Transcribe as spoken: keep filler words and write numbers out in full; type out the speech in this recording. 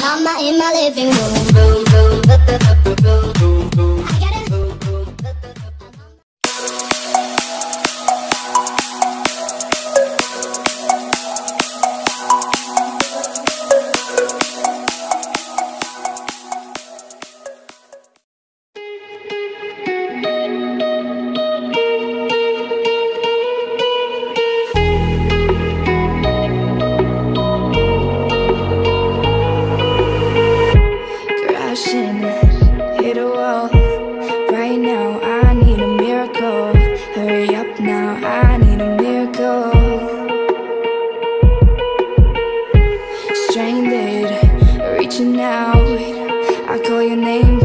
mama in my living room. Boom, boom, boom, boom, boom, boom, boom. I got it. Boom, boom, boom, boom, boom. Hit a wall. Right now I need a miracle. Hurry up now, I need a miracle. Stranded, reaching out, I call your name